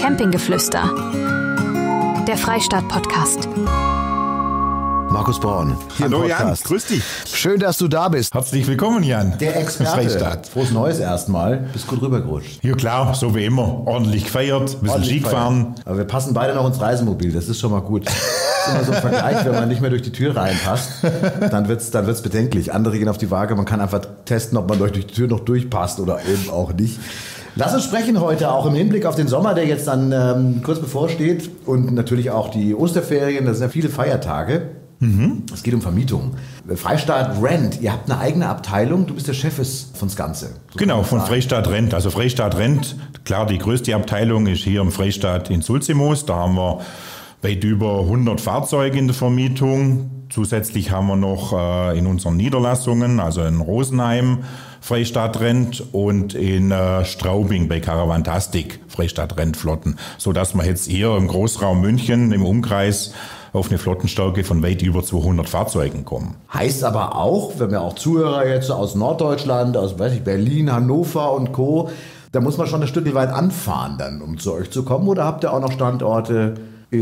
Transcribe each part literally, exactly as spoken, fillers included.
Campinggeflüster, der Freistaat-Podcast. Markus Braun, hier Hallo im Podcast. Jan, grüß dich. Schön, dass du da bist. Herzlich willkommen, Jan. Der Experte. Freistaat. Frohes Neues erstmal. Bist gut rübergerutscht. Ja klar, so wie immer. Ordentlich gefeiert, ein bisschen Ordentlich Ski gefahren. Aber wir passen beide noch ins Reisemobil, das ist schon mal gut. Das ist immer so ein Vergleich, wenn man nicht mehr durch die Tür reinpasst, dann wird es dann wird's bedenklich. Andere gehen auf die Waage, man kann einfach testen, ob man durch die Tür noch durchpasst oder eben auch nicht. Lass uns sprechen heute auch im Hinblick auf den Sommer, der jetzt dann ähm, kurz bevorsteht und natürlich auch die Osterferien, das sind ja viele Feiertage. Mhm. Es geht um Vermietung. Freistaat Rent, ihr habt eine eigene Abteilung, du bist der Chef von das Ganze. So genau, von Freistaat Rent. Also Freistaat Rent, klar, die größte Abteilung ist hier im Freistaat in Sulzimoos. Da haben wir weit über hundert Fahrzeuge in der Vermietung. Zusätzlich haben wir noch äh, in unseren Niederlassungen, also in Rosenheim, Freistaat Rent und in äh, Straubing bei Caravantastic Freistaat Rentflotten, sodass wir jetzt hier im Großraum München im Umkreis auf eine Flottenstärke von weit über zweihundert Fahrzeugen kommen. Heißt aber auch, wenn wir auch Zuhörer jetzt aus Norddeutschland, aus weiß ich, Berlin, Hannover und Co., da muss man schon ein Stück weit anfahren dann, um zu euch zu kommen, oder habt ihr auch noch Standorte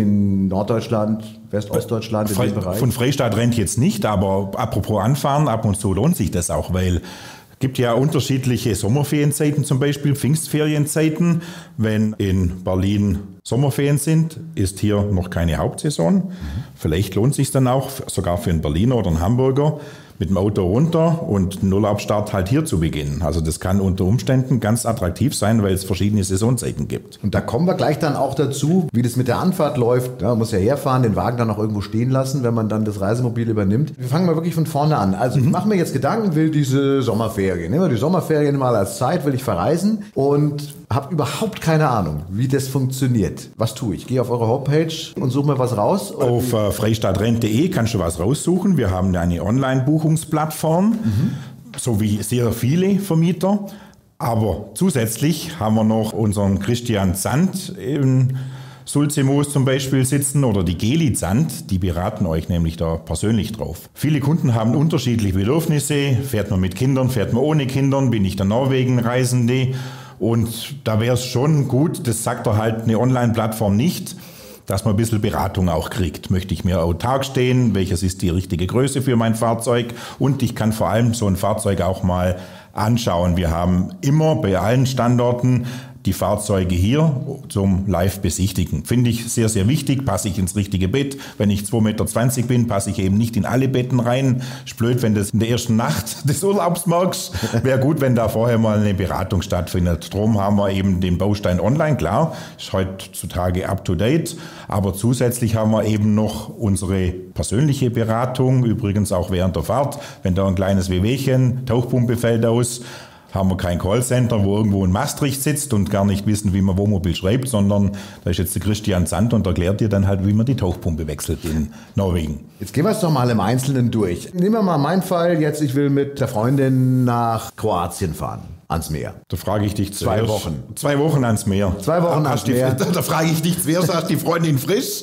in Norddeutschland, Westostdeutschland, in Fre- dem Bereich? Von Freistaat Rent jetzt nicht, aber apropos anfahren, ab und zu lohnt sich das auch, weil es gibt ja unterschiedliche Sommerferienzeiten, zum Beispiel Pfingstferienzeiten. Wenn in Berlin Sommerferien sind, ist hier noch keine Hauptsaison. Mhm. Vielleicht lohnt es sich dann auch, sogar für einen Berliner oder einen Hamburger, mit dem Auto runter und einen Urlaubsstart halt hier zu beginnen. Also das kann unter Umständen ganz attraktiv sein, weil es verschiedene Saisonzeiten gibt. Und da kommen wir gleich dann auch dazu, wie das mit der Anfahrt läuft. Ja, man muss ja herfahren, den Wagen dann auch irgendwo stehen lassen, wenn man dann das Reisemobil übernimmt. Wir fangen mal wirklich von vorne an. Also mhm. ich mache mir jetzt Gedanken, will diese Sommerferien. Nehmen wir die Sommerferien mal als Zeit, will ich verreisen und habe überhaupt keine Ahnung, wie das funktioniert. Was tue ich? Gehe auf eure Homepage und suche mir was raus? Auf äh, freistaat-rent punkt de kannst du was raussuchen. Wir haben eine Online-Buchungsplattform, mhm. so wie sehr viele Vermieter. Aber zusätzlich haben wir noch unseren Christian Zandt in Sulzimoos zum Beispiel sitzen oder die Geli Zandt, die beraten euch nämlich da persönlich drauf. Viele Kunden haben unterschiedliche Bedürfnisse. Fährt man mit Kindern, fährt man ohne Kindern, bin ich der Norwegen-Reisende? Und da wäre es schon gut, das sagt er halt eine Online-Plattform nicht, dass man ein bisschen Beratung auch kriegt. Möchte ich mir autark stehen? Welches ist die richtige Größe für mein Fahrzeug? Und ich kann vor allem so ein Fahrzeug auch mal anschauen. Wir haben immer bei allen Standorten die Fahrzeuge hier zum Live-Besichtigen. Finde ich sehr, sehr wichtig. Passe ich ins richtige Bett. Wenn ich zwei Meter zwanzig bin, passe ich eben nicht in alle Betten rein. Ist blöd, wenn du das in der ersten Nacht des Urlaubs merkst. Wäre gut, wenn da vorher mal eine Beratung stattfindet. Drum haben wir eben den Baustein online. Klar, ist heutzutage up to date. Aber zusätzlich haben wir eben noch unsere persönliche Beratung. Übrigens auch während der Fahrt. Wenn da ein kleines Wehwehchen, Tauchpumpe fällt aus, haben wir kein Callcenter, wo irgendwo ein Maastricht sitzt und gar nicht wissen, wie man Wohnmobil schreibt, sondern da ist jetzt der Christian Zandt und erklärt dir dann halt, wie man die Tauchpumpe wechselt in Norwegen. Jetzt gehen wir es doch mal im Einzelnen durch. Nehmen wir mal meinen Fall, jetzt ich will mit der Freundin nach Kroatien fahren. Ans Meer. Da frage ich dich Zwei zuerst. Wochen. Zwei Wochen ans Meer. Zwei Wochen ans die, Meer. Da, da frage ich dich zuerst, hast die Freundin frisch?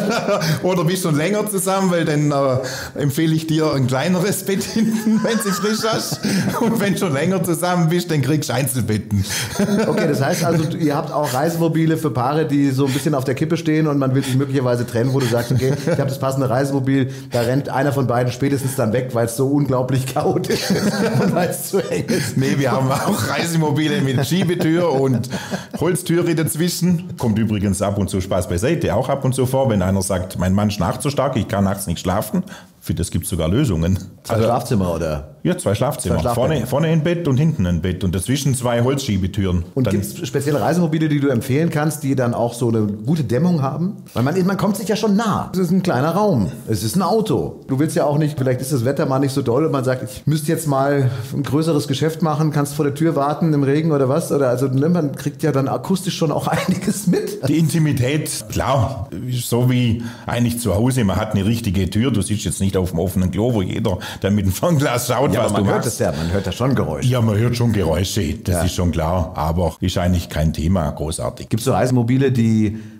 Oder bist du schon länger zusammen? Weil dann äh, empfehle ich dir ein kleineres Bett hinten, wenn sie frisch hast. Und wenn du schon länger zusammen bist, dann kriegst du Einzelbetten. Okay, das heißt also, ihr habt auch Reisemobile für Paare, die so ein bisschen auf der Kippe stehen und man will sich möglicherweise trennen, wo du sagst, okay, ich habe das passende Reisemobil, da rennt einer von beiden spätestens dann weg, weil es so unglaublich chaotisch ist und weil es zu eng ist. Nee, wir haben auch Reisemobile mit Schiebetür und Holztüre dazwischen. Kommt übrigens ab und zu Spaß beiseite, auch ab und zu vor, wenn einer sagt, mein Mann schnarcht so stark, ich kann nachts nicht schlafen. Für das gibt es sogar Lösungen. Zwei also, Schlafzimmer, oder? Ja, zwei Schlafzimmer. Zwei vorne, vorne ein Bett und hinten ein Bett und dazwischen zwei Holzschiebetüren. Und gibt es spezielle Reisemobile, die du empfehlen kannst, die dann auch so eine gute Dämmung haben? Weil man, man kommt sich ja schon nah. Es ist ein kleiner Raum. Es ist ein Auto. Du willst ja auch nicht, vielleicht ist das Wetter mal nicht so doll und man sagt, ich müsste jetzt mal ein größeres Geschäft machen, kannst vor der Tür warten im Regen oder was? Oder also man kriegt ja dann akustisch schon auch einiges mit. Die Intimität, klar, so wie eigentlich zu Hause. Man hat eine richtige Tür. Du sitzt jetzt nicht auf dem offenen Klo, wo jeder dann mit dem Fernglas schaut, ja, was man du hört machst. das ja, man hört da schon Geräusche. Ja, man hört schon Geräusche, das ja. ist schon klar, aber ist eigentlich kein Thema großartig. Gibt es so Reisemobile, die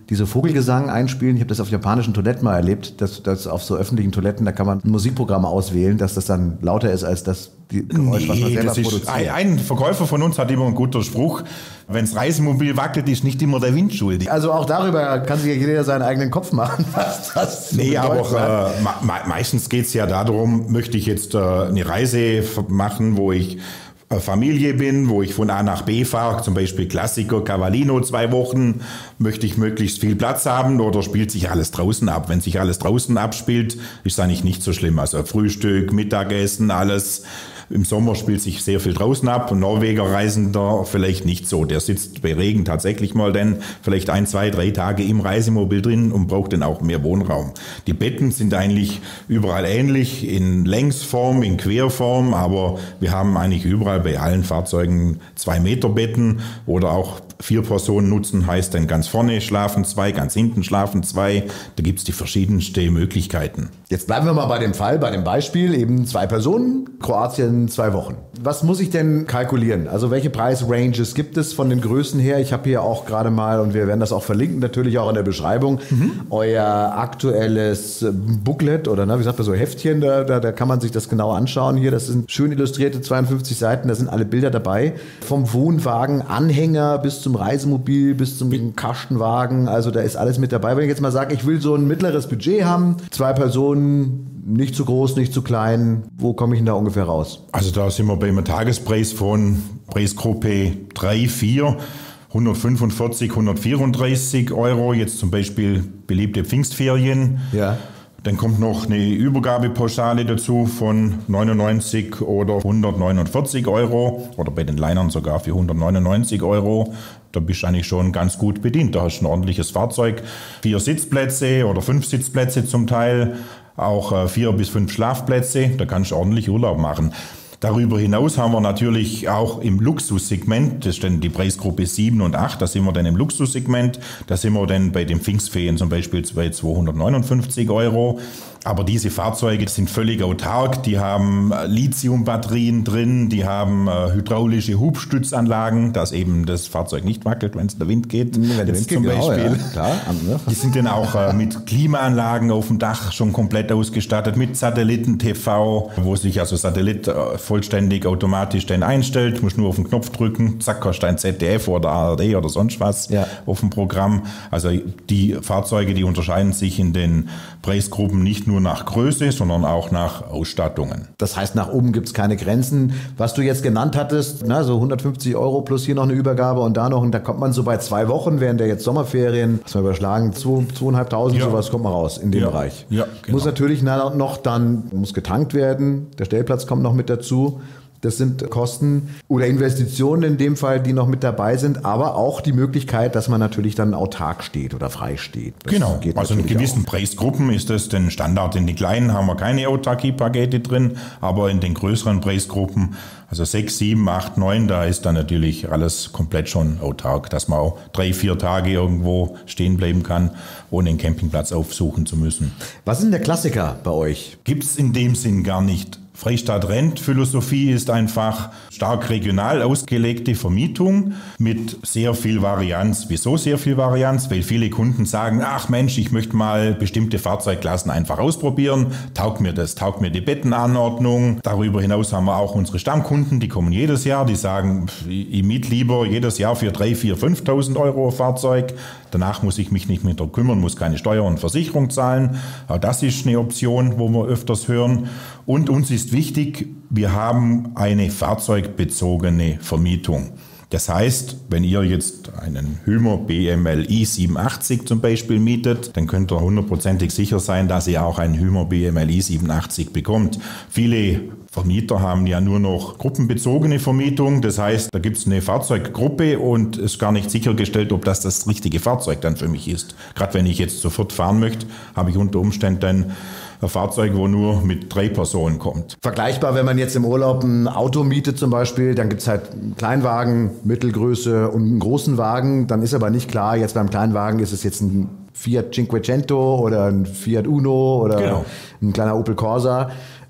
diese Vogelgesang einspielen. Ich habe das auf japanischen Toiletten mal erlebt, dass, dass auf so öffentlichen Toiletten, da kann man ein Musikprogramm auswählen, dass das dann lauter ist als das die Geräusch, nee, was man selber das ist, produziert. ein, ein Verkäufer von uns hat immer einen guten Spruch, wenn das Reisemobil wackelt, ist nicht immer der Wind schuldig. Also auch darüber kann sich ja jeder seinen eigenen Kopf machen, was das Nee, aber bedeutet. äh, me meistens geht es ja darum, möchte ich jetzt äh, eine Reise machen, wo ich Familie bin, wo ich von A nach B fahre, zum Beispiel Klassiker, Cavallino, zwei Wochen, möchte ich möglichst viel Platz haben oder spielt sich alles draußen ab? Wenn sich alles draußen abspielt, ist es eigentlich nicht so schlimm. Also Frühstück, Mittagessen, alles. Im Sommer spielt sich sehr viel draußen ab. Ein Norweger Reisender vielleicht nicht so. Der sitzt bei Regen tatsächlich mal dann vielleicht ein, zwei, drei Tage im Reisemobil drin und braucht dann auch mehr Wohnraum. Die Betten sind eigentlich überall ähnlich, in Längsform, in Querform, aber wir haben eigentlich überall bei allen Fahrzeugen zwei Meter Betten oder auch vier Personen nutzen, heißt dann ganz vorne schlafen zwei, ganz hinten schlafen zwei. Da gibt es die verschiedensten Möglichkeiten. Jetzt bleiben wir mal bei dem Fall, bei dem Beispiel, eben zwei Personen, Kroatien zwei Wochen. Was muss ich denn kalkulieren? Also welche Preisranges gibt es von den Größen her? Ich habe hier auch gerade mal, und wir werden das auch verlinken, natürlich auch in der Beschreibung, mhm. euer aktuelles Booklet oder na, wie sagt man so, Heftchen, da, da, da kann man sich das genau anschauen hier. Das sind schön illustrierte zweiundfünfzig Seiten, da sind alle Bilder dabei. Vom Wohnwagen, Anhänger bis zum Reisemobil, bis zum Kastenwagen, also da ist alles mit dabei. Wenn ich jetzt mal sage, ich will so ein mittleres Budget haben, zwei Personen, nicht zu groß, nicht zu klein, wo komme ich denn da ungefähr raus? Also da sind wir bei einem Tagespreis von Preisgruppe drei, vier, hundertfünfundvierzig, hundertvierunddreißig Euro, jetzt zum Beispiel beliebte Pfingstferien. Ja. Dann kommt noch eine Übergabepauschale dazu von neunundneunzig oder hundertneunundvierzig Euro oder bei den Linern sogar für hundertneunundneunzig Euro. Da bist du eigentlich schon ganz gut bedient. Da hast du ein ordentliches Fahrzeug, vier Sitzplätze oder fünf Sitzplätze zum Teil, auch vier bis fünf Schlafplätze. Da kannst du ordentlich Urlaub machen. Darüber hinaus haben wir natürlich auch im Luxussegment, das ist dann die Preisgruppe sieben und acht, da sind wir dann im Luxussegment, da sind wir dann bei den Pfingstferien zum Beispiel bei zweihundertneunundfünfzig Euro. Aber diese Fahrzeuge sind völlig autark, die haben Lithiumbatterien drin, die haben äh, hydraulische Hubstützanlagen, dass eben das Fahrzeug nicht wackelt, wenn es der Wind geht. Wenn der Wind geht, zum genau, Beispiel. Ja, klar. Die sind dann auch äh, mit Klimaanlagen auf dem Dach schon komplett ausgestattet, mit Satelliten-T V, wo sich also Satellit äh, vollständig automatisch dann einstellt. Du musst nur auf den Knopf drücken, zack, hast du ein Z D F oder A R D oder sonst was ja. auf dem Programm. Also die Fahrzeuge, die unterscheiden sich in den Preisgruppen nicht nur nach Größe, sondern auch nach Ausstattungen. Das heißt, nach oben gibt es keine Grenzen. Was du jetzt genannt hattest, na, so hundertfünfzig Euro plus hier noch eine Übergabe und da noch, und da kommt man so bei zwei Wochen, während der jetzt Sommerferien, was wir überschlagen, zweieinhalbtausend, ja. sowas kommt man raus in dem ja. Bereich. Ja, genau. Muss natürlich noch dann, muss getankt werden, der Stellplatz kommt noch mit dazu. Das sind Kosten oder Investitionen in dem Fall, die noch mit dabei sind, aber auch die Möglichkeit, dass man natürlich dann autark steht oder frei steht. Das genau, also in gewissen auch. Preisgruppen ist das den Standard. In den kleinen haben wir keine Autarkie-Pakete drin, aber in den größeren Preisgruppen, also sechs, sieben, acht, neun, da ist dann natürlich alles komplett schon autark, dass man auch drei, vier Tage irgendwo stehen bleiben kann, ohne einen Campingplatz aufsuchen zu müssen. Was ist denn der Klassiker bei euch? Gibt es in dem Sinn gar nicht. Freistaat-Rent-Philosophie ist einfach stark regional ausgelegte Vermietung mit sehr viel Varianz. Wieso sehr viel Varianz? Weil viele Kunden sagen, ach Mensch, ich möchte mal bestimmte Fahrzeugklassen einfach ausprobieren. Taugt mir das, taugt mir die Bettenanordnung. Darüber hinaus haben wir auch unsere Stammkunden, die kommen jedes Jahr, die sagen, ich miete lieber jedes Jahr für dreitausend, viertausend, fünftausend Euro ein Fahrzeug. Danach muss ich mich nicht mehr darum kümmern, muss keine Steuer und Versicherung zahlen. Auch das ist eine Option, wo wir öfters hören. Und uns ist wichtig, wir haben eine fahrzeugbezogene Vermietung. Das heißt, wenn ihr jetzt einen Hymer B M L i siebenundachtzig zum Beispiel mietet, dann könnt ihr hundertprozentig sicher sein, dass ihr auch einen Hymer B M L i siebenundachtzig bekommt. Viele Vermieter haben ja nur noch gruppenbezogene Vermietung. Das heißt, da gibt es eine Fahrzeuggruppe und es ist gar nicht sichergestellt, ob das das richtige Fahrzeug dann für mich ist. Gerade wenn ich jetzt sofort fahren möchte, habe ich unter Umständen dann ein Fahrzeug, wo nur mit drei Personen kommt. Vergleichbar, wenn man jetzt im Urlaub ein Auto mietet zum Beispiel, dann gibt es halt einen Kleinwagen, Mittelgröße und einen großen Wagen. Dann ist aber nicht klar, jetzt beim Kleinwagen ist es jetzt ein Fiat Cinquecento oder ein Fiat Uno oder genau. ein kleiner Opel Corsa.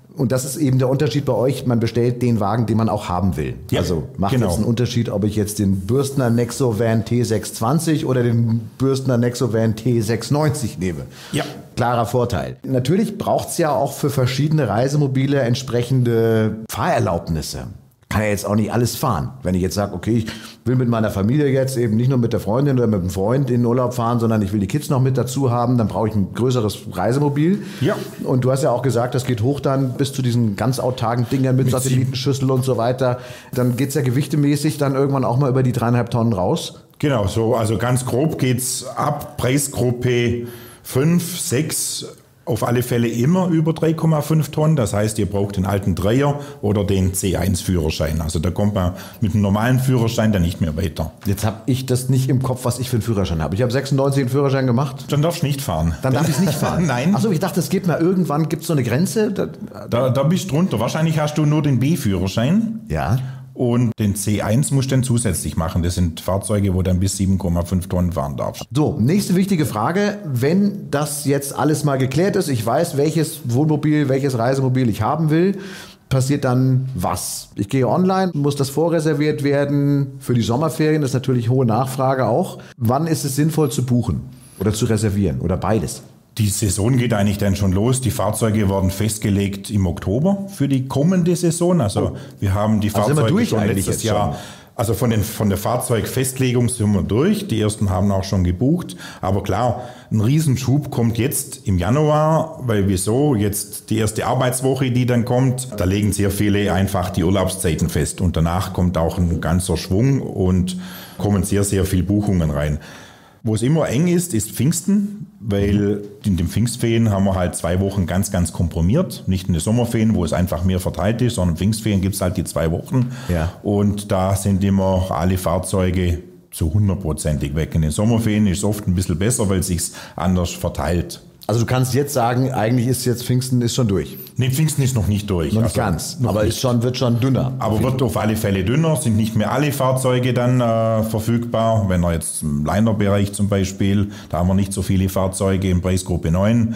Und das ist eben der Unterschied bei euch. Man bestellt den Wagen, den man auch haben will. Ja, also macht genau. jetzt einen Unterschied, ob ich jetzt den Bürstner Nexovan T sechshundertzwanzig oder den Bürstner Nexovan T sechshundertneunzig nehme. Ja. Klarer Vorteil. Natürlich braucht es ja auch für verschiedene Reisemobile entsprechende Fahrerlaubnisse. Kann ja jetzt auch nicht alles fahren. Wenn ich jetzt sage, okay, ich will mit meiner Familie jetzt eben nicht nur mit der Freundin oder mit dem Freund in den Urlaub fahren, sondern ich will die Kids noch mit dazu haben, dann brauche ich ein größeres Reisemobil. Ja. Und du hast ja auch gesagt, das geht hoch dann bis zu diesen ganz autarken Dingern mit, mit Satellitenschüssel und so weiter. Dann geht es ja gewichtemäßig dann irgendwann auch mal über die dreieinhalb Tonnen raus. Genau, so, also ganz grob geht's ab Preisgruppe fünf, sechs, auf alle Fälle immer über drei Komma fünf Tonnen. Das heißt, ihr braucht den alten Dreier oder den C eins Führerschein. Also da kommt man mit einem normalen Führerschein dann nicht mehr weiter. Jetzt habe ich das nicht im Kopf, was ich für einen Führerschein habe. Ich habe sechsundneunzig einen Führerschein gemacht. Dann darfst du nicht fahren. Dann darf ich es nicht fahren? Nein. Achso, ich dachte, es gibt mal irgendwann, gibt es so eine Grenze? Da, da, da bist du drunter. Wahrscheinlich hast du nur den B-Führerschein. Ja. Und den C eins musst du dann zusätzlich machen. Das sind Fahrzeuge, wo du dann bis sieben Komma fünf Tonnen fahren darfst. So, nächste wichtige Frage. Wenn das jetzt alles mal geklärt ist, ich weiß, welches Wohnmobil, welches Reisemobil ich haben will, passiert dann was? Ich gehe online, muss das vorreserviert werden. Für die Sommerferien ist natürlich hohe Nachfrage auch. Wann ist es sinnvoll zu buchen oder zu reservieren oder beides? Die Saison geht eigentlich dann schon los. Die Fahrzeuge werden festgelegt im Oktober für die kommende Saison. Also wir haben die Fahrzeuge also durch schon eigentlich letztes jetzt Jahr. schon. Also von, den, von der Fahrzeugfestlegung sind wir durch. Die ersten haben auch schon gebucht. Aber klar, ein Riesenschub kommt jetzt im Januar, weil wieso? Jetzt die erste Arbeitswoche, die dann kommt, da legen sehr viele einfach die Urlaubszeiten fest. Und danach kommt auch ein ganzer Schwung und kommen sehr, sehr viele Buchungen rein. Wo es immer eng ist, ist Pfingsten, weil in den Pfingstferien haben wir halt zwei Wochen ganz, ganz komprimiert. Nicht in den Sommerferien, wo es einfach mehr verteilt ist, sondern in Pfingstferien gibt es halt die zwei Wochen. Ja. Und da sind immer alle Fahrzeuge zu hundertprozentig weg. In den Sommerferien ist es oft ein bisschen besser, weil es sich anders verteilt. Also du kannst jetzt sagen, eigentlich ist jetzt Pfingsten ist schon durch. Nee, Pfingsten ist noch nicht durch. Noch nicht also, ganz, noch aber nicht. ist schon, wird schon dünner. Aber wird auf alle Fälle dünner, sind nicht mehr alle Fahrzeuge dann äh, verfügbar. Wenn er jetzt im Liner-Bereich zum Beispiel, da haben wir nicht so viele Fahrzeuge in Preisgruppe neun.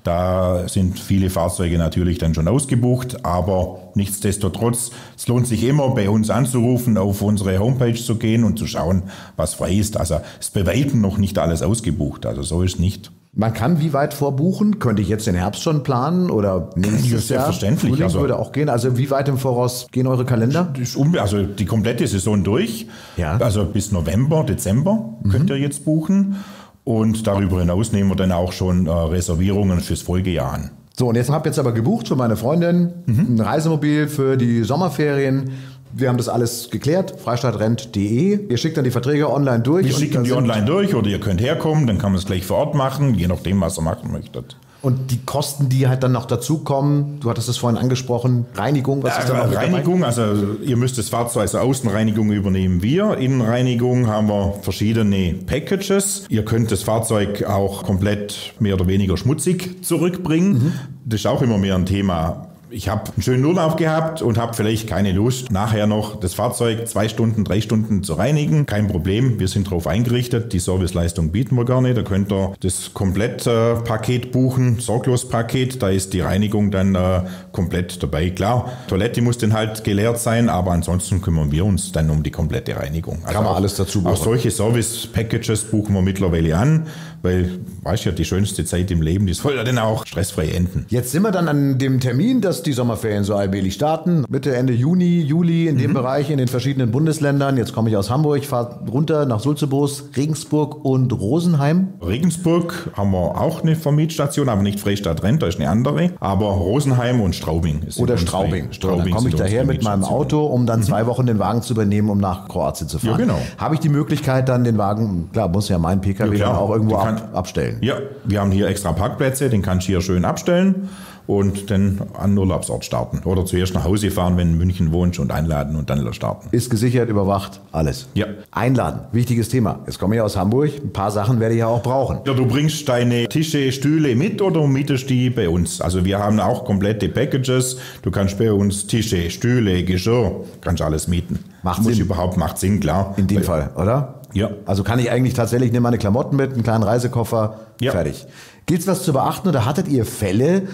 Da sind viele Fahrzeuge natürlich dann schon ausgebucht, aber nichtsdestotrotz, es lohnt sich immer, bei uns anzurufen, auf unsere Homepage zu gehen und zu schauen, was frei ist. Also es ist bei Weitem noch nicht alles ausgebucht, also so ist nicht. Man kann wie weit vorbuchen? Könnte ich jetzt den Herbst schon planen oder nächstes Ja, Jahr? selbstverständlich. Frühling Also- würde auch gehen. Also wie weit im Voraus gehen eure Kalender? Das ist unbe- Also die komplette Saison durch, Ja. also bis November, Dezember könnt ihr jetzt buchen. Und darüber hinaus nehmen wir dann auch schon äh, Reservierungen fürs Folgejahr an. So, und jetzt habe ich jetzt aber gebucht für meine Freundin ein Reisemobil für die Sommerferien. Wir haben das alles geklärt, freistadtrent punkt de. Ihr schickt dann die Verträge online durch. Wir und schicken dann die sind- online durch oder ihr könnt herkommen, dann kann man es gleich vor Ort machen, je nachdem, was ihr machen möchtet. Und die Kosten, die halt dann noch dazukommen, du hattest es vorhin angesprochen, Reinigung, was ist da noch mit dabei? Reinigung, also ihr müsst das Fahrzeug, also Außenreinigung übernehmen wir. Innenreinigung haben wir verschiedene Packages. Ihr könnt das Fahrzeug auch komplett mehr oder weniger schmutzig zurückbringen. Mhm. Das ist auch immer mehr ein Thema. Ich habe einen schönen Urlaub gehabt und habe vielleicht keine Lust, nachher noch das Fahrzeug zwei Stunden, drei Stunden zu reinigen. Kein Problem, wir sind darauf eingerichtet. Die Serviceleistung bieten wir gerne. Da könnt ihr das Komplettpaket buchen, Sorglospaket. Da ist die Reinigung dann äh, komplett dabei. Klar, Toilette muss dann halt geleert sein, aber ansonsten kümmern wir uns dann um die komplette Reinigung. Also Kann man auch, alles dazu buchen. Auch solche Service-Packages buchen wir mittlerweile an, weil, weißt ja, die schönste Zeit im Leben, die soll ja dann auch stressfrei enden. Jetzt sind wir dann an dem Termin, dass die Sommerferien so allmählich starten. Mitte, Ende Juni, Juli in dem Bereich in den verschiedenen Bundesländern. Jetzt komme ich aus Hamburg, fahre runter nach Sulzebos, Regensburg und Rosenheim. Regensburg haben wir auch eine Vermietstation, aber nicht Freistadt-Rent, da ist eine andere. Aber Rosenheim und Straubing. Ist Oder unsere- Straubing. Straubing Dann komme ich sind daher unsere mit meinem Mietstationen. Auto, um dann zwei Wochen den Wagen zu übernehmen, um nach Kroatien zu fahren. Ja, genau. Habe ich die Möglichkeit, dann den Wagen, klar, muss ja mein P K W Ja, klar. dann auch irgendwo Die kann- ab, abstellen. Ja, wir haben hier extra Parkplätze, den kannst du hier schön abstellen und dann an den Urlaubsort starten. Oder zuerst nach Hause fahren, wenn du in München wohnst und einladen und dann starten. Ist gesichert, überwacht, alles. Ja. Einladen, wichtiges Thema. Jetzt komme ich aus Hamburg, ein paar Sachen werde ich ja auch brauchen. Ja, du bringst deine Tische, Stühle mit oder mietest die bei uns. Also wir haben auch komplette Packages. Du kannst bei uns Tische, Stühle, Geschirr, kannst alles mieten. Macht Muss Sinn. überhaupt, macht Sinn, klar. In dem Weil- Fall, oder? Ja. Also kann ich eigentlich tatsächlich, nehme meine Klamotten mit, einen kleinen Reisekoffer, Ja. fertig. Gibt's was zu beachten oder hattet ihr Fälle,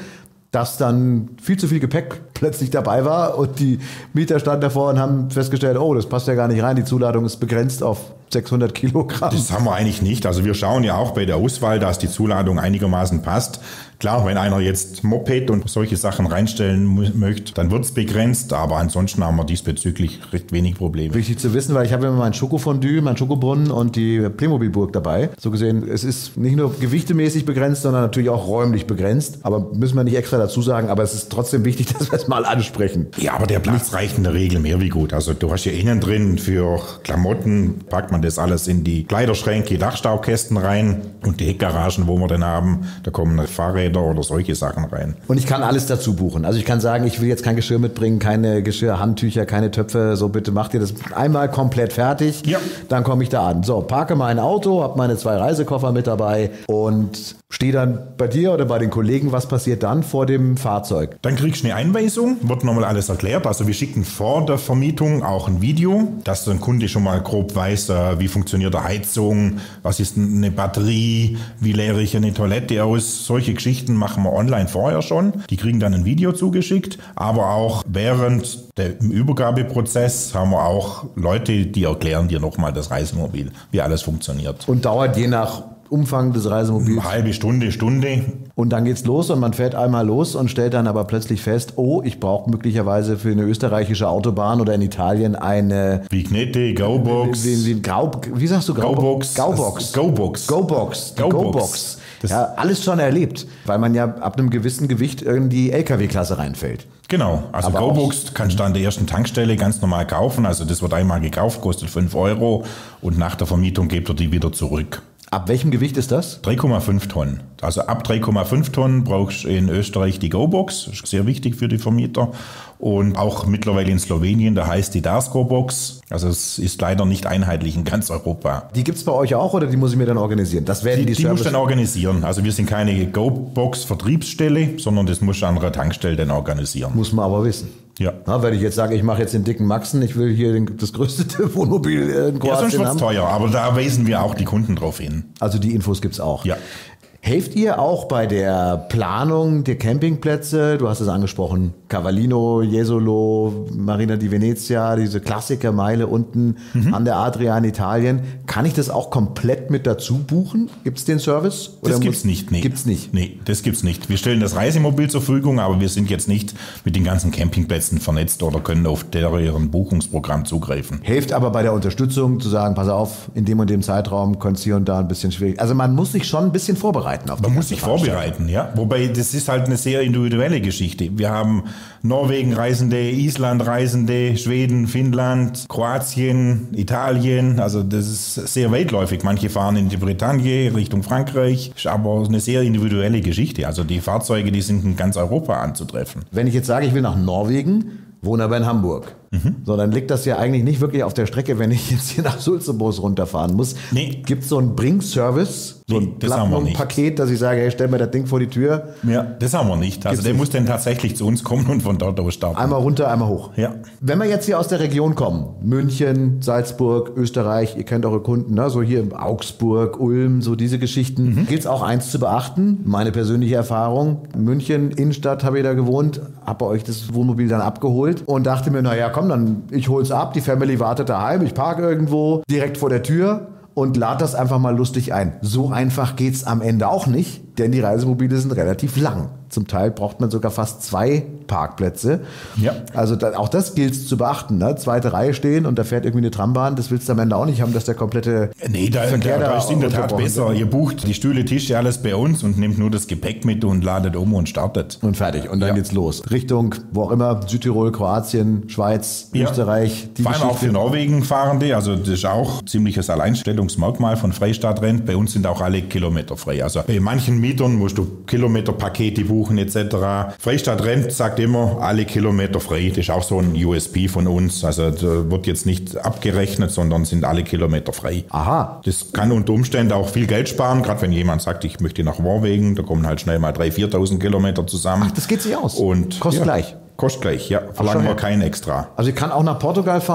dass dann viel zu viel Gepäck plötzlich dabei war und die Mieter standen davor und haben festgestellt, oh, das passt ja gar nicht rein, die Zuladung ist begrenzt auf sechshundert Kilogramm. Das haben wir eigentlich nicht. Also wir schauen ja auch bei der Auswahl, dass die Zuladung einigermaßen passt. Klar, wenn einer jetzt Moped und solche Sachen reinstellen möchte, dann wird es begrenzt, aber ansonsten haben wir diesbezüglich recht wenig Probleme. Wichtig zu wissen, weil ich habe immer mein Schokofondue, mein Schokobrunnen und die Playmobil-Burg dabei. So gesehen, es ist nicht nur gewichtemäßig begrenzt, sondern natürlich auch räumlich begrenzt. Aber müssen wir nicht extra dazu sagen, aber es ist trotzdem wichtig, dass wir es mal ansprechen. Ja, aber der Platz reicht in der Regel mehr wie gut. Also du hast ja innen drin für Klamotten, packt man das alles in die Kleiderschränke, Dachstaubkästen rein und die Heckgaragen, wo wir dann haben, da kommen Fahrräder oder solche Sachen rein. Und ich kann alles dazu buchen. Also ich kann sagen, ich will jetzt kein Geschirr mitbringen, keine Geschirrhandtücher, keine Töpfe. So, bitte macht ihr das einmal komplett fertig. Ja. Dann komme ich da an. So, parke mein Auto, habe meine zwei Reisekoffer mit dabei und stehe dann bei dir oder bei den Kollegen. Was passiert dann vor dem Fahrzeug? Dann kriegst du eine Einweisung, wird nochmal alles erklärt. Also wir schicken vor der Vermietung auch ein Video, dass der Kunde schon mal grob weiß, wie funktioniert eine Heizung, was ist eine Batterie, wie leere ich eine Toilette aus. Solche Geschichten machen wir online vorher schon. Die kriegen dann ein Video zugeschickt, aber auch während dem Übergabeprozess haben wir auch Leute, die erklären dir nochmal das Reisemobil, wie alles funktioniert. Und dauert je nach Umfang des Reisemobils. Eine halbe Stunde, Stunde. Und dann geht's los und man fährt einmal los und stellt dann aber plötzlich fest, oh, ich brauche möglicherweise für eine österreichische Autobahn oder in Italien eine Vignette, Go-Box. Wie, wie, Grau, wie sagst du? Go-Box. Go-Box. Go-Box. Go-Box. Die Go-Box. Go-Box. Ja, alles schon erlebt, weil man ja ab einem gewissen Gewicht in die L K W-Klasse reinfällt. Genau, also Aber Go-Box kannst du an der ersten Tankstelle ganz normal kaufen. Also das wird einmal gekauft, kostet fünf Euro und nach der Vermietung gebt ihr die wieder zurück. Ab welchem Gewicht ist das? drei Komma fünf Tonnen. Also ab drei Komma fünf Tonnen brauchst du in Österreich die Go-Box. Das ist sehr wichtig für die Vermieter. Und auch mittlerweile in Slowenien, da heißt die Darsko-Box. Also es ist leider nicht einheitlich in ganz Europa. Die gibt's bei euch auch oder die muss ich mir dann organisieren? Das werden Die, die, die musst du dann organisieren. Also wir sind keine Go-Box-Vertriebsstelle, sondern das musst du an einer Tankstelle dann organisieren. Muss man aber wissen. Ja. Na, wenn ich jetzt sage, ich mache jetzt den dicken Maxen, ich will hier den, das größte Wohnmobil in Kroatien Ja, sonst wird's haben. teuer, aber da weisen wir auch die Kunden drauf hin. Also die Infos gibt's auch. Ja. Helft ihr auch bei der Planung der Campingplätze? Du hast es angesprochen, Cavallino, Jesolo, Marina di Venezia, diese Klassikermeile unten mhm. an der Adria in Italien. Kann ich das auch komplett mit dazu buchen? Gibt es den Service? Oder das muss, gibt's nicht. Nee. Gibt's nicht? Nee, das gibt's nicht. Wir stellen das Reisemobil zur Verfügung, aber wir sind jetzt nicht mit den ganzen Campingplätzen vernetzt oder können auf deren Buchungsprogramm zugreifen. Hilft aber bei der Unterstützung zu sagen, pass auf, in dem und dem Zeitraum könnte es hier und da ein bisschen schwierig. Also man muss sich schon ein bisschen vorbereiten. Auf Man muss sich vorbereiten, ja. Wobei, das ist halt eine sehr individuelle Geschichte. Wir haben Norwegen-Reisende, Island-Reisende, Schweden, Finnland, Kroatien, Italien. Also das ist sehr weitläufig. Manche fahren in die Bretagne, Richtung Frankreich. Ist aber eine sehr individuelle Geschichte. Also die Fahrzeuge, die sind in ganz Europa anzutreffen. Wenn ich jetzt sage, ich will nach Norwegen, wohne aber in Hamburg. Mhm. So, dann liegt das ja eigentlich nicht wirklich auf der Strecke, wenn ich jetzt hier nach Sulzebos runterfahren muss. Nee. Gibt es so einen Bring-Service, so ein nee, Plattform-Paket, dass ich sage, hey, stell mir das Ding vor die Tür? Ja, das haben wir nicht. Also Gibt's der nicht. muss dann tatsächlich zu uns kommen und von dort aus starten. Einmal runter, einmal hoch. Ja. Wenn wir jetzt hier aus der Region kommen, München, Salzburg, Österreich, ihr kennt eure Kunden, ne? So hier Augsburg, Ulm, so diese Geschichten. Mhm. Gilt es auch eins zu beachten, meine persönliche Erfahrung. München, Innenstadt, habe ich da gewohnt, habe bei euch das Wohnmobil dann abgeholt und dachte mir, naja, komm, dann ich hol's ab, die Family wartet daheim, ich parke irgendwo direkt vor der Tür und lade das einfach mal lustig ein. So einfach geht's am Ende auch nicht, denn die Reisemobile sind relativ lang. Zum Teil braucht man sogar fast zwei Parkplätze. Ja. Also da, auch das gilt es zu beachten. Ne? Zweite Reihe stehen und da fährt irgendwie eine Trambahn. Das willst du am Ende auch nicht haben, dass der komplette Nee, da, Verkehr da, da ist in der Tat unterbrochen besser. wird. Ihr bucht die Stühle, Tische, alles bei uns und nehmt nur das Gepäck mit und ladet um und startet. Und fertig. Und dann Ja. geht's los. Richtung, wo auch immer, Südtirol, Kroatien, Schweiz, Ja. Österreich. Die Vor allem auch Geschichte. für Norwegen fahrende, also das ist auch ziemliches Alleinstellungsmerkmal von Freistaat Rent. Bei uns sind auch alle Kilometer frei. Also bei manchen Mietern musst du Kilometerpakete buchen et cetera. Freistaat Rent sagt immer, alle Kilometer frei. Das ist auch so ein U S P von uns. Also da wird jetzt nicht abgerechnet, sondern sind alle Kilometer frei. Aha. Das kann unter Umständen auch viel Geld sparen, gerade wenn jemand sagt, ich möchte nach Norwegen, da kommen halt schnell mal dreitausend, viertausend Kilometer zusammen. Ach, das geht sich aus. Und Kostet ja, gleich. Kostet gleich, ja. Verlangen schon, wir ja. keinen extra. Also ich kann auch nach Portugal fahren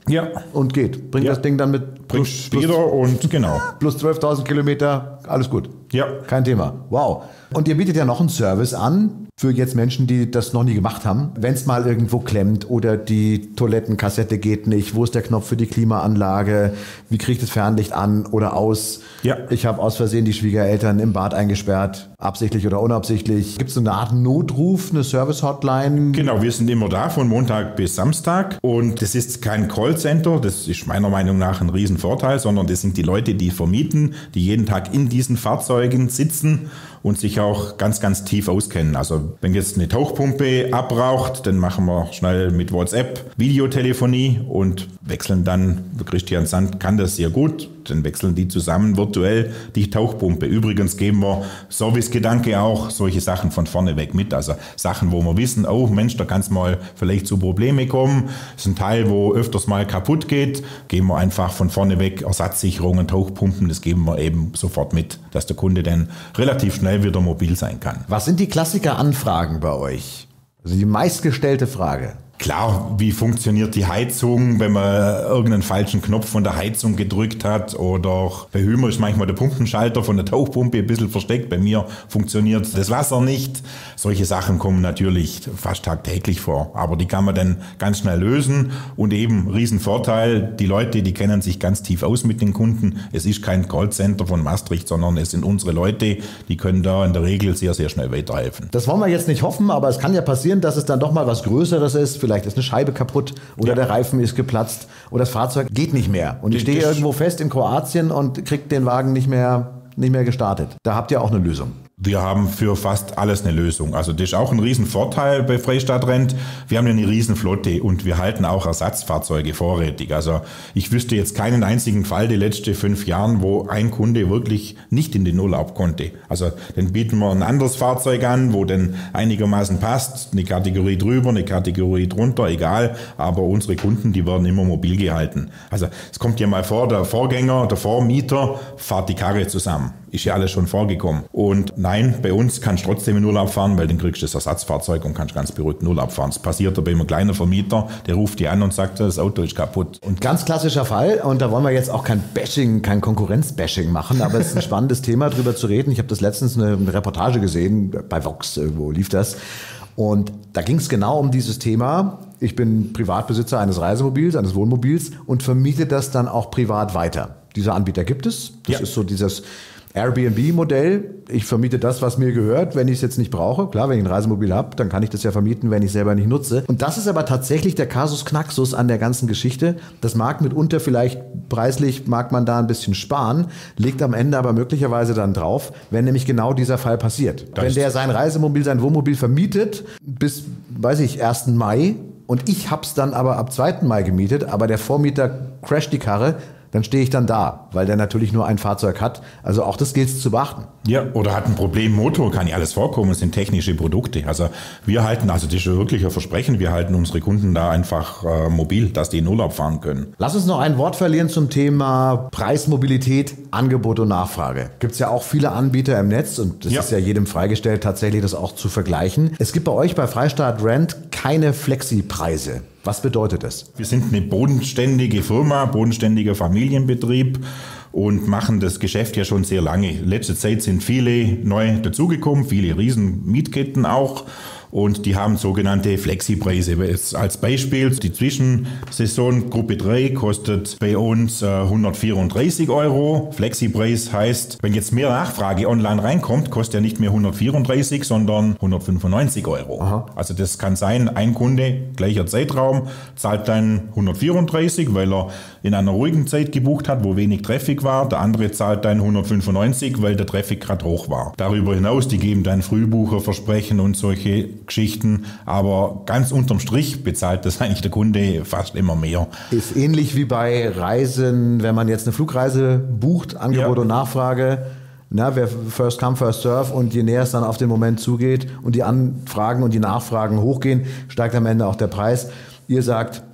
ja. und geht. Bringt ja. das Ding dann mit plus, plus, wieder und genau. plus zwölftausend Kilometer, alles gut. Ja. Kein Thema. Wow. Und ihr bietet ja noch einen Service an für jetzt Menschen, die das noch nie gemacht haben. Wenn es mal irgendwo klemmt oder die Toilettenkassette geht nicht, wo ist der Knopf für die Klimaanlage, wie kriege ich das Fernlicht an oder aus? Ja. Ich habe aus Versehen die Schwiegereltern im Bad eingesperrt, absichtlich oder unabsichtlich. Gibt es so eine Art Notruf, eine Service-Hotline? Genau, wir sind immer da von Montag bis Samstag und das ist kein Callcenter, das ist meiner Meinung nach ein Riesenvorteil, sondern das sind die Leute, die vermieten, die jeden Tag in diesen Fahrzeugen sitzen und sich auch ganz, ganz tief auskennen. Also wenn jetzt eine Tauchpumpe abraucht, dann machen wir schnell mit WhatsApp Videotelefonie und wechseln dann, der Christian Sand kann das sehr gut, dann wechseln die zusammen virtuell die Tauchpumpe. Übrigens geben wir Servicegedanke auch solche Sachen von vorne weg mit. Also Sachen, wo wir wissen, oh Mensch, da kann es mal vielleicht zu Probleme kommen. Das ist ein Teil, wo öfters mal kaputt geht. Geben wir einfach von vorne weg Ersatzsicherungen, Tauchpumpen, das geben wir eben sofort mit, dass der Kunde dann relativ schnell wieder mobil sein kann. Was sind die Klassiker-Anfragen bei euch? Also die meistgestellte Frage. Klar, wie funktioniert die Heizung, wenn man irgendeinen falschen Knopf von der Heizung gedrückt hat oder bei Hümer ist manchmal der Pumpenschalter von der Tauchpumpe ein bisschen versteckt, bei mir funktioniert das Wasser nicht. Solche Sachen kommen natürlich fast tagtäglich vor, aber die kann man dann ganz schnell lösen und eben Riesenvorteil, die Leute, die kennen sich ganz tief aus mit den Kunden. Es ist kein Callcenter von Maastricht, sondern es sind unsere Leute, die können da in der Regel sehr, sehr schnell weiterhelfen. Das wollen wir jetzt nicht hoffen, aber es kann ja passieren, dass es dann doch mal was Größeres ist. Vielleicht ist eine Scheibe kaputt oder ja. der Reifen ist geplatzt oder das Fahrzeug geht nicht mehr. Und ich stehe irgendwo fest in Kroatien und kriege den Wagen nicht mehr, nicht mehr gestartet. Da habt ihr auch eine Lösung. Wir haben für fast alles eine Lösung. Also das ist auch ein Riesenvorteil bei Freistadt Rent. Wir haben eine Riesenflotte und wir halten auch Ersatzfahrzeuge vorrätig. Also ich wüsste jetzt keinen einzigen Fall die letzten fünf Jahren, wo ein Kunde wirklich nicht in den Urlaub konnte. Also dann bieten wir ein anderes Fahrzeug an, wo dann einigermaßen passt, eine Kategorie drüber, eine Kategorie drunter, egal. Aber unsere Kunden, die werden immer mobil gehalten. Also es kommt ja mal vor, der Vorgänger, der Vormieter fährt die Karre zusammen. Ist ja alles schon vorgekommen. Und nein, bei uns kannst du trotzdem in Urlaub fahren, weil dann kriegst du das Ersatzfahrzeug und kannst ganz beruhigt in Urlaub fahren. Das passiert aber bei einem kleinen Vermieter, der ruft dir an und sagt, das Auto ist kaputt. Und ganz klassischer Fall, und da wollen wir jetzt auch kein Bashing, kein Konkurrenz-Bashing machen, aber es ist ein spannendes Thema, drüber zu reden. Ich habe das letztens eine Reportage gesehen, bei Vox irgendwo lief das. Und da ging es genau um dieses Thema. Ich bin Privatbesitzer eines Reisemobils, eines Wohnmobils und vermiete das dann auch privat weiter. Diese Anbieter gibt es. Das ja. ist so dieses Airbnb-Modell. Ich vermiete das, was mir gehört, wenn ich es jetzt nicht brauche. Klar, wenn ich ein Reisemobil habe, dann kann ich das ja vermieten, wenn ich es selber nicht nutze. Und das ist aber tatsächlich der Kasus Knaxus an der ganzen Geschichte. Das mag mitunter vielleicht preislich, mag man da ein bisschen sparen, legt am Ende aber möglicherweise dann drauf, wenn nämlich genau dieser Fall passiert. Das wenn der sein Reisemobil, sein Wohnmobil vermietet bis, weiß ich, ersten Mai und ich habe es dann aber ab zweiten Mai gemietet, aber der Vormieter crasht die Karre, dann stehe ich dann da, weil der natürlich nur ein Fahrzeug hat. Also auch das gilt es zu beachten. Ja, oder hat ein Problem Motor, kann ja alles vorkommen, es sind technische Produkte. Also wir halten, also das ist wirklich ein Versprechen, wir halten unsere Kunden da einfach äh, mobil, dass die in Urlaub fahren können. Lass uns noch ein Wort verlieren zum Thema Preismobilität, Angebot und Nachfrage. Gibt es ja auch viele Anbieter im Netz und das ja. ist ja jedem freigestellt, tatsächlich das auch zu vergleichen. Es gibt bei euch bei Freistadt Rent keine Flexi-Preise. Was bedeutet das? Wir sind eine bodenständige Firma, bodenständiger Familienbetrieb und machen das Geschäft ja schon sehr lange. In letzter Zeit sind viele neu dazugekommen, viele Riesen-Mietketten auch. Und die haben sogenannte Flexi-Preise. Als Beispiel, die Zwischensaison Gruppe drei kostet bei uns äh, hundertvierunddreißig Euro. Flexi-Preis heißt, wenn jetzt mehr Nachfrage online reinkommt, kostet er nicht mehr hundertvierunddreißig, sondern hundertfünfundneunzig Euro. Aha. Also das kann sein, ein Kunde, gleicher Zeitraum, zahlt dann hundertvierunddreißig, weil er in einer ruhigen Zeit gebucht hat, wo wenig Traffic war. Der andere zahlt dann hundertfünfundneunzig, weil der Traffic gerade hoch war. Darüber hinaus, die geben dann Frühbucherversprechen und solche Geschichten, aber ganz unterm Strich bezahlt das eigentlich der Kunde fast immer mehr. Ist ähnlich wie bei Reisen, wenn man jetzt eine Flugreise bucht, Angebot ja. und Nachfrage. Na, wer first come, first serve und je näher es dann auf den Moment zugeht und die Anfragen und die Nachfragen hochgehen, steigt am Ende auch der Preis. Ihr sagt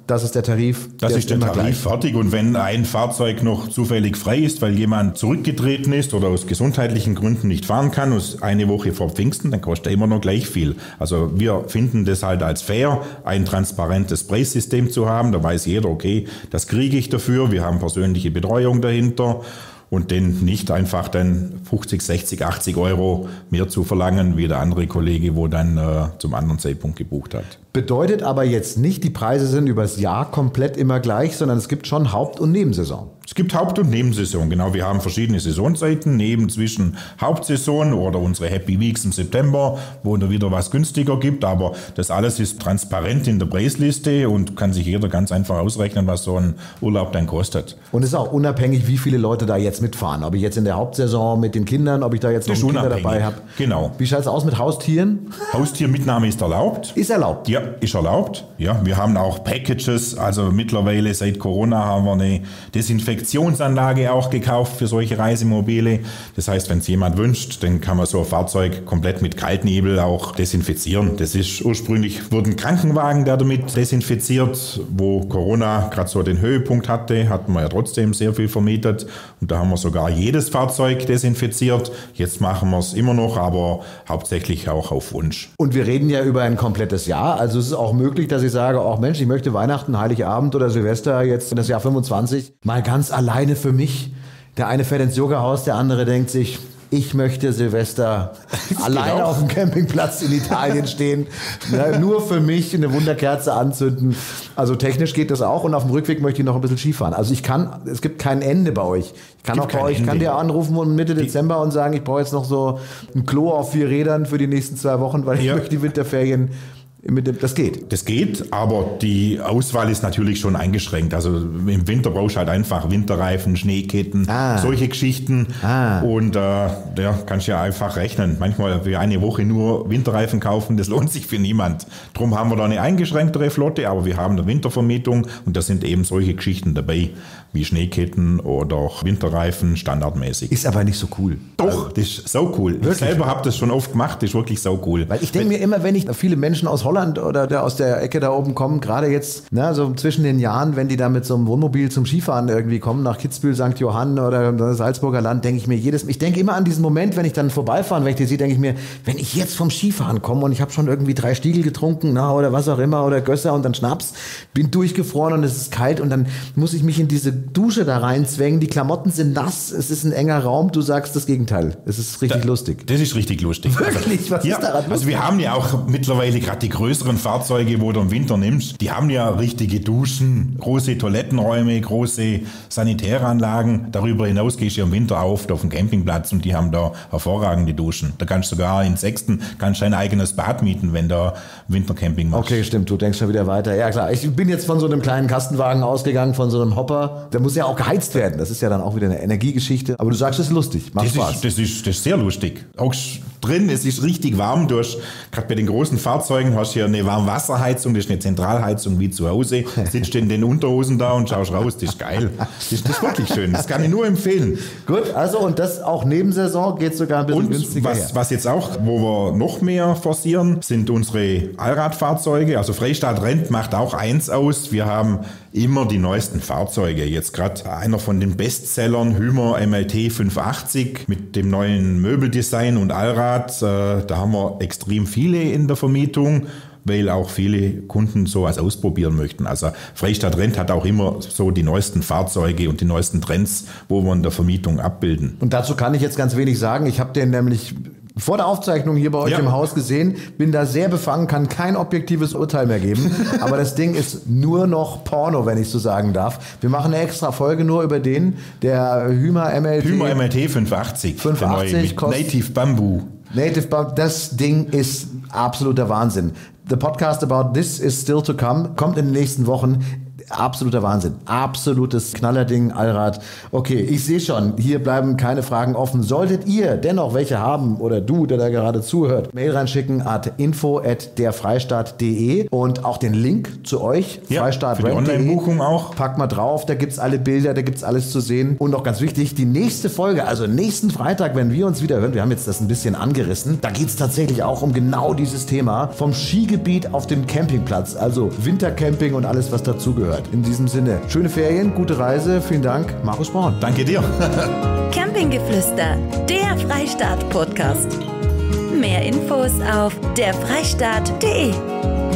das ist der Tarif. Das der ist der immer Tarif gleich. fertig. Und wenn ein Fahrzeug noch zufällig frei ist, weil jemand zurückgetreten ist oder aus gesundheitlichen Gründen nicht fahren kann, aus eine Woche vor Pfingsten, dann kostet er immer noch gleich viel. Also wir finden das halt als fair, ein transparentes Preissystem zu haben. Da weiß jeder, okay, das kriege ich dafür. Wir haben persönliche Betreuung dahinter. Und den nicht einfach dann fünfzig, sechzig, achtzig Euro mehr zu verlangen, wie der andere Kollege, wo dann äh, zum anderen Zeitpunkt gebucht hat. Bedeutet aber jetzt nicht, die Preise sind übers Jahr komplett immer gleich, sondern es gibt schon Haupt- und Nebensaison. Es gibt Haupt- und Nebensaison, genau. Wir haben verschiedene Saisonzeiten, neben zwischen Hauptsaison oder unsere Happy Weeks im September, wo da wieder was günstiger gibt. Aber das alles ist transparent in der Preisliste und kann sich jeder ganz einfach ausrechnen, was so ein Urlaub dann kostet. Und es ist auch unabhängig, wie viele Leute da jetzt mitfahren. Ob ich jetzt in der Hauptsaison mit den Kindern, ob ich da jetzt noch Das ist Kinder unabhängig. dabei habe. Genau. Wie schaut es aus mit Haustieren? Haustiermitnahme ist erlaubt. Ist erlaubt. Ja, ist erlaubt. Ja, wir haben auch Packages. Also mittlerweile seit Corona haben wir eine Desinfektionsanlage auch gekauft für solche Reisemobile. Das heißt, wenn es jemand wünscht, dann kann man so ein Fahrzeug komplett mit Kaltnebel auch desinfizieren. Das ist ursprünglich wurden Krankenwagen da damit desinfiziert, wo Corona gerade so den Höhepunkt hatte, hatten wir ja trotzdem sehr viel vermietet und da haben wir sogar jedes Fahrzeug desinfiziert. Jetzt machen wir es immer noch, aber hauptsächlich auch auf Wunsch. Und wir reden ja über ein komplettes Jahr. Also es ist auch möglich, dass ich sage, oh Mensch, ich möchte Weihnachten, Heiligabend oder Silvester jetzt in das Jahr fünfundzwanzig mal ganz alleine für mich. Der eine fährt ins Yogahaus, der andere denkt sich, ich möchte Silvester alleine auf dem Campingplatz in Italien stehen, ja, nur für mich eine Wunderkerze anzünden. Also technisch geht das auch und auf dem Rückweg möchte ich noch ein bisschen Skifahren. Also ich kann, es gibt kein Ende bei euch. Ich kann auch bei euch, ich kann dir anrufen und Mitte Dezember und sagen, ich brauche jetzt noch so ein Klo auf vier Rädern für die nächsten zwei Wochen, weil ich ja. möchte die Winterferien. Mit dem, das geht. Das geht, aber die Auswahl ist natürlich schon eingeschränkt. Also im Winter brauchst du halt einfach Winterreifen, Schneeketten, ah. solche Geschichten. Ah. Und äh, ja, kannst ja einfach rechnen. Manchmal für eine Woche nur Winterreifen kaufen, das lohnt sich für niemand. Drum haben wir da eine eingeschränktere Flotte, aber wir haben eine Wintervermietung und da sind eben solche Geschichten dabei, wie Schneeketten oder auch Winterreifen standardmäßig. Ist aber nicht so cool. Doch, also, das ist so cool. Wirklich? Ich selber habe das schon oft gemacht, das ist wirklich so cool. Weil ich denke mir immer, wenn ich viele Menschen aus Holland oder der aus der Ecke da oben kommen, gerade jetzt, na, so zwischen den Jahren, wenn die da mit so einem Wohnmobil zum Skifahren irgendwie kommen, nach Kitzbühel, Sankt Johann oder das Salzburger Land, denke ich mir jedes, ich denke immer an diesen Moment, wenn ich dann vorbeifahre, wenn ich die sehe, denke ich mir, wenn ich jetzt vom Skifahren komme und ich habe schon irgendwie drei Stiegel getrunken, na, oder was auch immer, oder Gösser und dann Schnaps, bin durchgefroren und es ist kalt und dann muss ich mich in diese Dusche da reinzwängen, die Klamotten sind nass, es ist ein enger Raum, du sagst das Gegenteil. Es ist richtig da, lustig. Das ist richtig lustig. Wirklich? Was ja, ist daran lustig? Also wir haben ja auch mittlerweile gerade die größeren Fahrzeuge, wo du im Winter nimmst, die haben ja richtige Duschen, große Toilettenräume, große Sanitäranlagen. Darüber hinaus gehst du ja im Winter auf, auf den Campingplatz und die haben da hervorragende Duschen. Da kannst du sogar in Sechsten kannst dein eigenes Bad mieten, wenn du Wintercamping machst. Okay, stimmt, du denkst schon wieder weiter. Ja klar, ich bin jetzt von so einem kleinen Kastenwagen ausgegangen, von so einem Hopper. Der muss ja auch geheizt werden. Das ist ja dann auch wieder eine Energiegeschichte. Aber du sagst, das ist lustig, macht das Spaß. Ist, das, ist, das ist sehr lustig. Auch drin, es ist richtig warm. Du hast, gerade bei den großen Fahrzeugen, hast du hier eine Warmwasserheizung, das ist eine Zentralheizung wie zu Hause. Sitzt in den Unterhosen da und schaust raus, das ist geil. Das ist, das ist wirklich schön, das kann ich nur empfehlen. Gut, also und das auch neben Saison geht sogar ein bisschen und günstiger was, her. was jetzt auch, wo wir noch mehr forcieren, sind unsere Allradfahrzeuge. Also Freistaat Rent macht auch eins aus. Wir haben immer die neuesten Fahrzeuge. Jetzt gerade einer von den Bestsellern, Hymer M L T fünfhundertachtzig mit dem neuen Möbeldesign und Allrad. Äh, da haben wir extrem viele in der Vermietung, weil auch viele Kunden sowas ausprobieren möchten. Also Freistaat Rent hat auch immer so die neuesten Fahrzeuge und die neuesten Trends, wo wir in der Vermietung abbilden. Und dazu kann ich jetzt ganz wenig sagen. Ich habe den nämlich vor der Aufzeichnung hier bei euch ja. im Haus gesehen, bin da sehr befangen, kann kein objektives Urteil mehr geben. Aber das Ding ist nur noch Porno, wenn ich so sagen darf. Wir machen eine extra Folge nur über den, der Hymer M L T. Hymer M L T fünfhundertachtzig. fünfhundertachtzig mit Native Bamboo. Native Bamboo, das Ding ist absoluter Wahnsinn. The podcast about this is still to come, kommt in den nächsten Wochen. absoluter Wahnsinn. Absolutes Knallerding, Allrad. Okay, ich sehe schon, hier bleiben keine Fragen offen. Solltet ihr dennoch welche haben oder du, der da gerade zuhört, Mail reinschicken at info at derfreistaat.de und auch den Link zu euch, ja, Freistaat für die Online-Buchung auch. Pack mal drauf, da gibt's alle Bilder, da gibt's alles zu sehen. Und noch ganz wichtig, die nächste Folge, also nächsten Freitag, wenn wir uns wieder hören, wir haben jetzt das ein bisschen angerissen, da geht's tatsächlich auch um genau dieses Thema, vom Skigebiet auf den Campingplatz, also Wintercamping und alles, was dazugehört. In diesem Sinne, schöne Ferien, gute Reise, vielen Dank, Markus Braun. Danke dir. Campinggeflüster, der Freistaat-Podcast. Mehr Infos auf der freistaat punkt de.